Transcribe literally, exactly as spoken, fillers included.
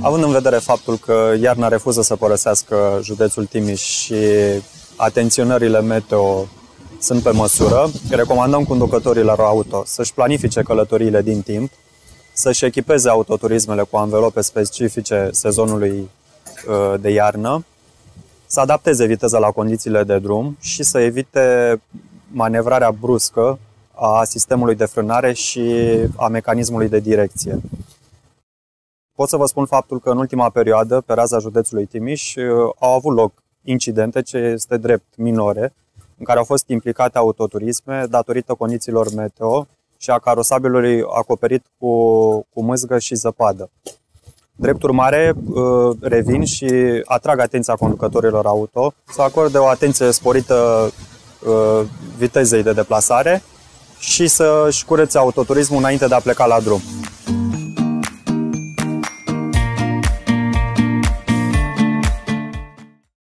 Având în vedere faptul că iarna refuză să părăsească județul Timiș și atenționările meteo sunt pe măsură, recomandăm conducătorilor auto să-și planifice călătoriile din timp, să-și echipeze autoturismele cu anvelope specifice sezonului de iarnă, să adapteze viteza la condițiile de drum și să evite manevrarea bruscă a sistemului de frânare și a mecanismului de direcție. Pot să vă spun faptul că în ultima perioadă, pe raza județului Timiș, au avut loc incidente, ce este drept, minore, în care au fost implicate autoturisme datorită condițiilor meteo și a carosabilului acoperit cu, cu mâzgă și zăpadă. Drept urmare, revin și atrag atenția conducătorilor auto să acorde o atenție sporită vitezei de deplasare și să-și curețe autoturismul înainte de a pleca la drum.